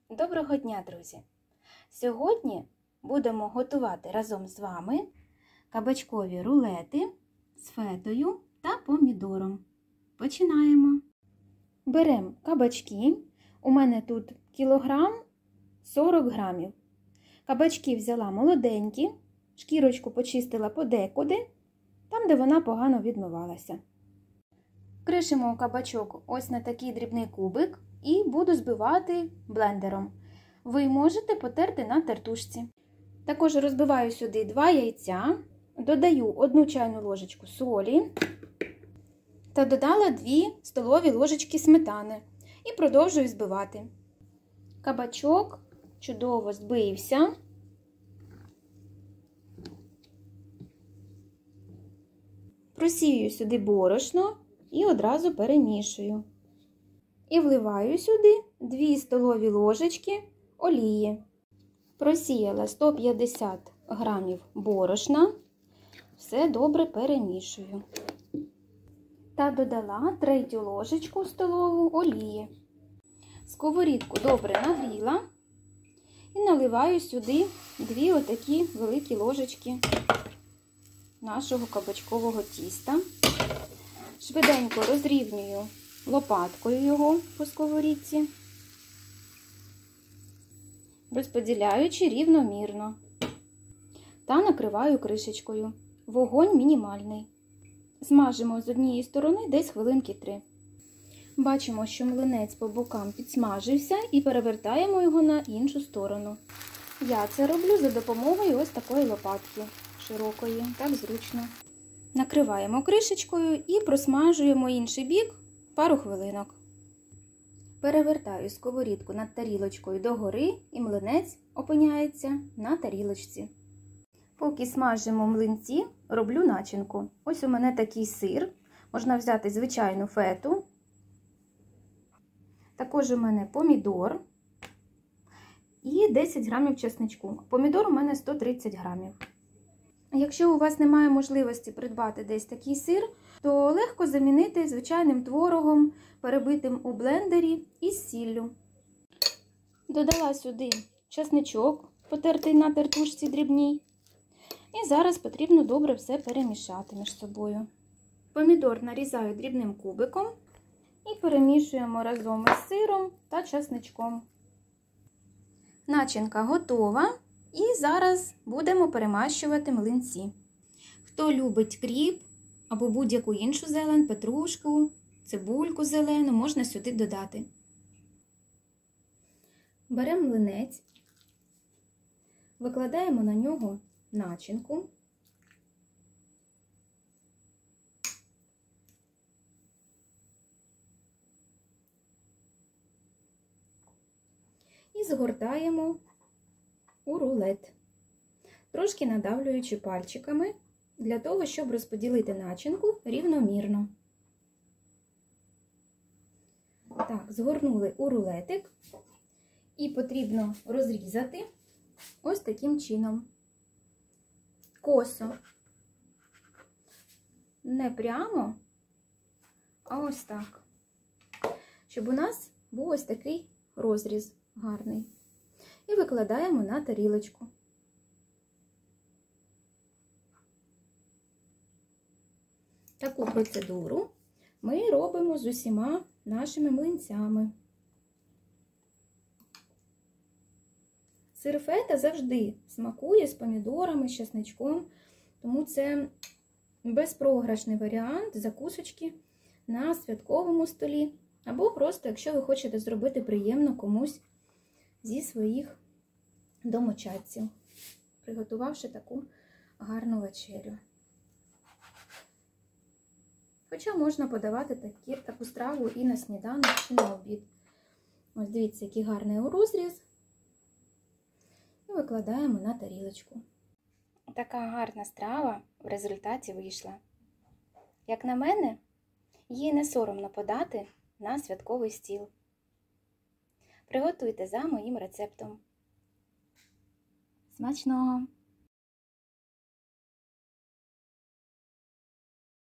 Доброго дня, друзі! Сьогодні будемо готувати разом з вами кабачкові рулети з фетою та помідором. Починаємо. Беремо кабачки. У мене тут кілограм 40 грамів. Кабачки взяла молоденькі, шкірочку почистила подекуди, там, де вона погано відмивалася. Кришимо кабачок ось на такий дрібний кубик і буду збивати блендером. Ви можете потерти на тертушці. Також розбиваю сюди 2 яйця, додаю 1 чайну ложечку солі та додала 2 столові ложечки сметани і продовжую збивати. Кабачок чудово збився. Просію сюди борошно і одразу перемішую. І вливаю сюди 2 столові ложечки олії. Просіяла 150 грамів борошна. Все добре перемішую. Та додала 1/3 ложечку столову олії. Сковорідку добре нагріла. І наливаю сюди 2 отакі великі ложечки нашого кабачкового тіста. Швиденько розрівнюю лопаткою його по сковорідці, розподіляючи рівномірно. Та накриваю кришечкою. Вогонь мінімальний. Смажимо з однієї сторони десь хвилинки 3. Бачимо, що млинець по бокам підсмажився і перевертаємо його на іншу сторону. Я це роблю за допомогою ось такої лопатки широкої, так зручно. Накриваємо кришечкою і просмажуємо інший бік пару хвилинок. Перевертаю сковорідку над тарілочкою догори і млинець опиняється на тарілочці. Поки смажимо млинці, роблю начинку. Ось у мене такий сир, можна взяти звичайну фету. Також у мене помідор і 10 грамів чесничку. Помідор у мене 130 грамів. Якщо у вас немає можливості придбати десь такий сир, то легко замінити звичайним творогом, перебитим у блендері із сіллю. Додала сюди чесничок, потертий на тертушці дрібній. І зараз потрібно добре все перемішати між собою. Помідор нарізаю дрібним кубиком і перемішуємо разом із сиром та чесничком. Начинка готова. І зараз будемо перемащувати млинці. Хто любить кріп або будь-яку іншу зелень, петрушку, цибульку зелену, можна сюди додати. Беремо млинець, викладаємо на нього начинку. І згортаємо у рулет, трошки надавлюючи пальчиками, для того, щоб розподілити начинку рівномірно. Так, згорнули у рулетик і потрібно розрізати ось таким чином. Косо. Не прямо, а ось так. Щоб у нас був ось такий розріз гарний. І викладаємо на тарілочку. Таку процедуру ми робимо з усіма нашими млинцями. Сир фета завжди смакує з помідорами, з чесничком, тому це безпрограшний варіант закусочки на святковому столі. Або просто, якщо ви хочете зробити приємно комусь зі своїх домочадців, приготувавши таку гарну вечерю. Хоча можна подавати таку страву і на сніданок, чи на обід. Ось дивіться, який гарний розріз. І викладаємо на тарілочку. Така гарна страва в результаті вийшла. Як на мене, її не соромно подати на святковий стіл. Приготуйте за моїм рецептом. Смачного!